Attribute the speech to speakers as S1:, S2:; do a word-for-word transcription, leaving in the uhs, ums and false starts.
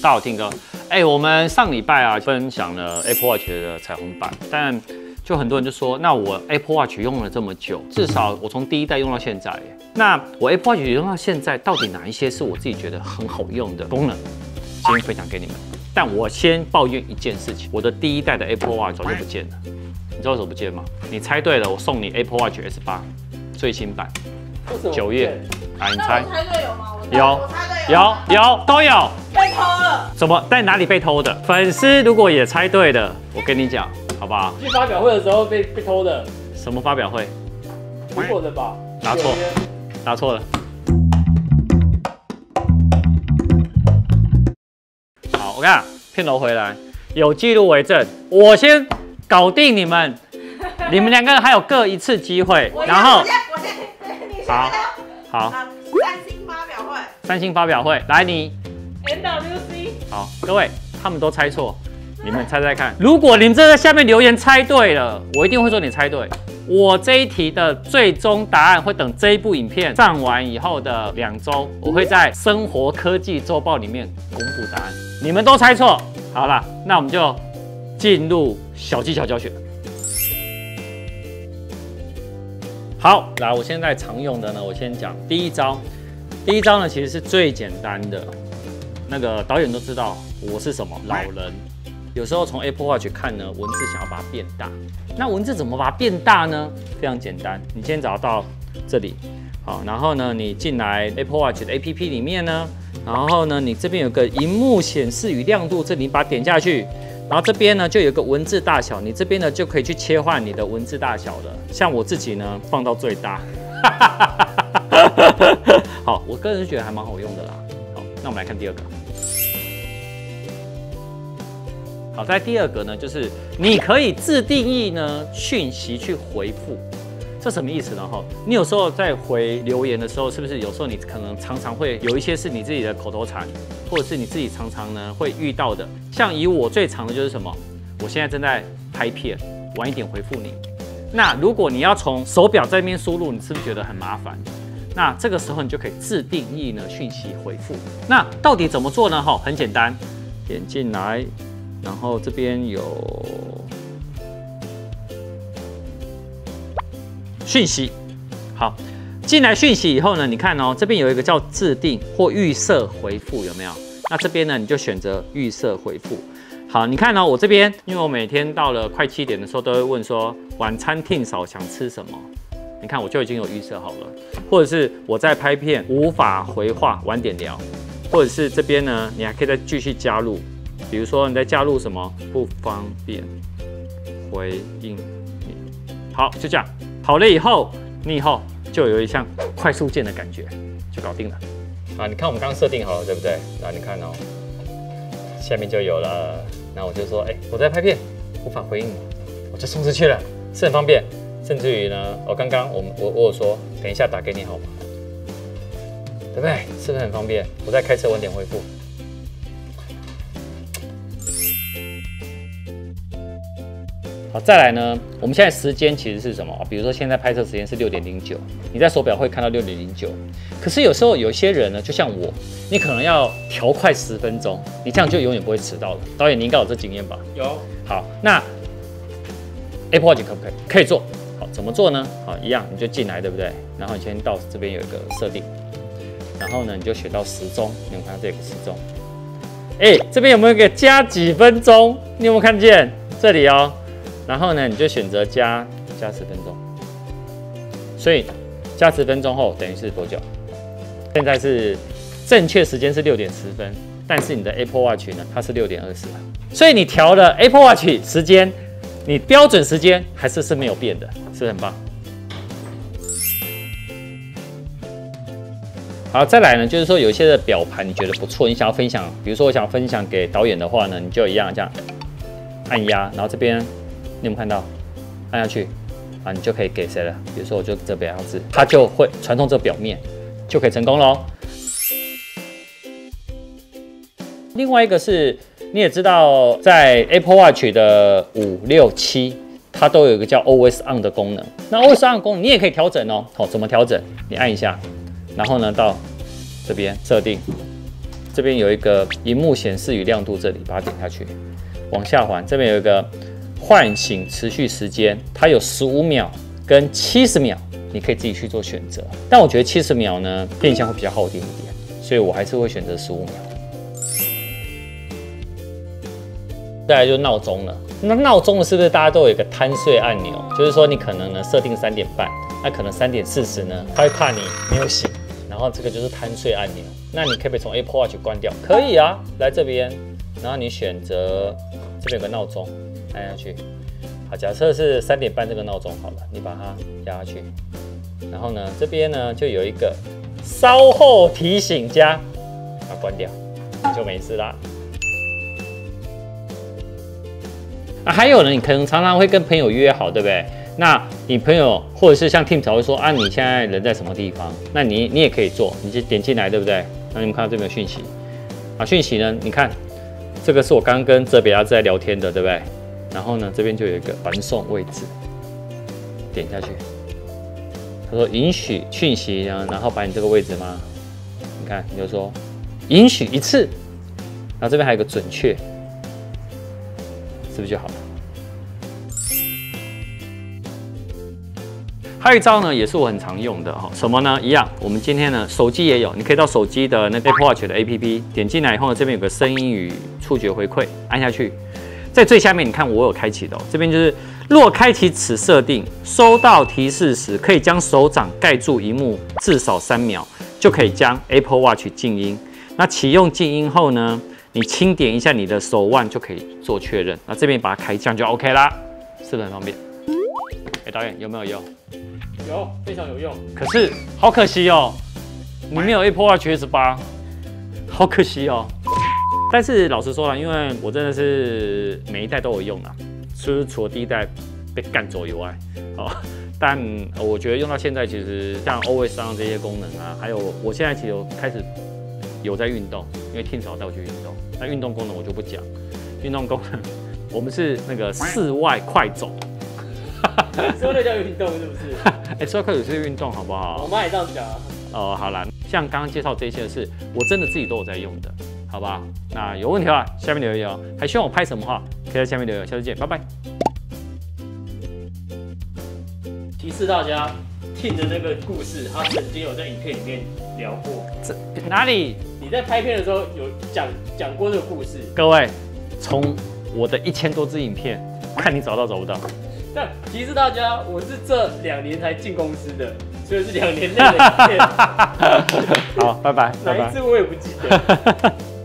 S1: 大家好，听哥。哎、欸，我们上礼拜啊分享了 Apple Watch 的彩虹版，但就很多人就说，那我 Apple Watch 用了这么久，至少我从第一代用到现在，那我 Apple Watch 用到现在，到底哪一些是我自己觉得很好用的功能？今天分享给你们。但我先抱怨一件事情，我的第一代的 Apple Watch 早就不见了，你知道为什么不见吗？你猜对了，我送你 Apple Watch S 八最新版，九月，来你猜？
S2: 我猜对有吗？
S1: 有，
S2: 我猜对有，
S1: 有有都有。
S2: 被偷了。
S1: 怎么在哪里被偷的？粉丝如果也猜对了，我跟你讲，好不好？
S3: 去发表会的时候被被偷的，
S1: 什么发表会？
S3: 苹果的吧？
S1: 答错，答错了。好，我看片头回来，有记录为证。我先搞定你们，你们两个还有各一次机会，然后
S2: 我先，我先，你先
S1: 好，好，
S2: 三星发表会，
S1: 三星发表会，来你。
S2: N W C。
S1: 好，各位，他们都猜错，你们猜猜看。如果你们这在下面留言猜对了，我一定会说你猜对。我这一题的最终答案会等这一部影片上完以后的两周，我会在生活科技周报里面公布答案。你们都猜错，好了，那我们就进入小技巧教学。好，来，我现在常用的呢，我先讲第一招。第一招呢，其实是最简单的。 那个导演都知道我是什么老人，有时候从 Apple Watch 看呢，文字想要把它变大，那文字怎么把它变大呢？非常简单，你先找到这里，好，然后呢，你进来 Apple Watch 的 A P P 里面呢，然后呢，你这边有个荧幕显示与亮度，这里你把它点下去，然后这边呢就有个文字大小，你这边呢就可以去切换你的文字大小了。像我自己呢放到最大，好，我个人是觉得还蛮好用的啦。 那我们来看第二个。好，在第二个呢，就是你可以自定义呢讯息去回复，这什么意思呢？哈，你有时候在回留言的时候，是不是有时候你可能常常会有一些是你自己的口头禅，或者是你自己常常呢会遇到的？像以我最常的就是什么？我现在正在拍片，晚一点回复你。那如果你要从手表这边输入，你是不是觉得很麻烦？ 那这个时候你就可以自定义呢讯息回复。那到底怎么做呢？哈，很简单，点进来，然后这边有讯息。好，进来讯息以后呢，你看哦，这边有一个叫自定或预设回复，有没有？那这边呢，你就选择预设回复。好，你看哦，我这边，因为我每天到了快七点的时候，都会问说晚餐听嫂想吃什么。 你看，我就已经有预设好了，或者是我在拍片无法回话，晚点聊，或者是这边呢，你还可以再继续加入，比如说你在加入什么不方便回应你，好，就这样，好了以后，你以后就有一项快速键的感觉，就搞定了。啊，你看我们刚刚设定好了，对不对？那你看哦，下面就有了，那我就说，哎、欸，我在拍片，无法回应你，我就送出去了，是很方便。 甚至于呢，我刚刚我我我有说，等一下打给你好吗？对不对？是不是很方便？我在开车晚点回复。好，再来呢，我们现在时间其实是什么？比如说现在拍摄时间是六点零九，你在手表会看到六点零九。可是有时候有些人呢，就像我，你可能要调快十分钟，你这样就永远不会迟到了。导演，你应该有这经验吧？
S3: 有。
S1: 好，那 Apple Watch 可不可以？可以做。 好，怎么做呢？好，一样，你就进来，对不对？然后你先到这边有一个设定，然后呢，你就选到时钟，你有看到这个时钟？哎，这边有没有一个加几分钟？你有没有看见这里哦？然后呢，你就选择加加十分钟。所以加十分钟后等于是多久？现在是正确时间是六点十分，但是你的 Apple Watch 呢，它是六点二十。所以你调了 Apple Watch 时间。 你标准时间还是是没有变的，是不是很棒？好，再来呢，就是说有一些的表盘你觉得不错，你想要分享，比如说我想要分享给导演的话呢，你就一样这样按压，然后这边你有没有看到？按下去啊，你就可以给谁了？比如说我就这边样子，它就会传送这表面，就可以成功喽。另外一个是。 你也知道，在 Apple Watch 的五、六、七，它都有一个叫 Always On 的功能。那 Always On 的功能你也可以调整哦。好，怎么调整？你按一下，然后呢到这边设定， 这边有一个荧幕显示与亮度，这里把它点下去，往下滑，这边有一个唤醒持续时间，它有十五秒跟七十秒，你可以自己去做选择。但我觉得七十秒呢，变相会比较耗电一点，所以我还是会选择十五秒。再来就是闹钟了，那闹钟是不是大家都有一个贪睡按钮？就是说你可能呢设定三点半，那可能三点四十呢，它会怕你没有醒，然后这个就是贪睡按钮。那你可不可以从 Apple Watch 关掉？可以啊，来这边，然后你选择这边有个闹钟，按下去。好，假设是三点半这个闹钟好了，你把它压下去，然后呢这边呢就有一个稍后提醒加，把它关掉，就没事啦。啊，还有呢，你可能常常会跟朋友约好，对不对？那你朋友或者是像 Tim 才会说啊，你现在人在什么地方？那你你也可以做，你就点进来，对不对？那你们看到这边有讯息，啊，讯息呢，你看这个是我刚刚跟泽北亚在聊天的，对不对？然后呢，这边就有一个传送位置，点下去，他说允许讯息呢，然后把你这个位置吗？你看，你就说允许一次，然后这边还有一个准确。是不是就好了？还有一招呢，也是我很常用的哈，什么呢？一样，我们今天呢，手机也有，你可以到手机的那 Apple Watch 的 A P P 点进来以后呢，这边有个声音与触觉回馈，按下去，在最下面你看我有开启的、哦，这边就是若开启此设定，收到提示时可以将手掌盖住荧幕至少三秒，就可以将 Apple Watch 静音。那启用静音后呢？你轻点一下你的手腕就可以做确认，那这边把它开降就 OK 啦，是不是很方便？哎，导演有没有用？
S3: 有，非常有用。
S1: 可是好可惜哦，你没有 Apple Watch S 八，好可惜哦。但是老实说了，因为我真的是每一代都有用啦，就是除了第一代被干走以外，哦，但我觉得用到现在，其实像 Always On 这些功能啊，还有我现在其实有开始有在运动，因为Tim早带我去运动。那运动功能我就不讲，运动功能我们是那个室外快走。
S3: 说那叫运动是不是？
S1: 哎、欸，室外快走是运动好不好？
S3: 我妈也这样讲啊。
S1: 哦，好啦，像刚刚介绍这些是我真的自己都有在用的，好不好？那有问题的话，下面留言哦。还希望我拍什么话，可以在下面留言。下次见，拜拜。
S3: 提示大家，Tim的那个故事，他曾经有在影片里面聊过。
S1: 这哪里？
S3: 你在拍片的时候有讲讲过这个故事？
S1: 各位，从我的一千多支影片，看你找到找不到。
S3: 但提示大家，我是这两年才进公司的，所以是两年内的影片。
S1: 好，拜拜，拜拜。
S3: 哪一次我也不记得。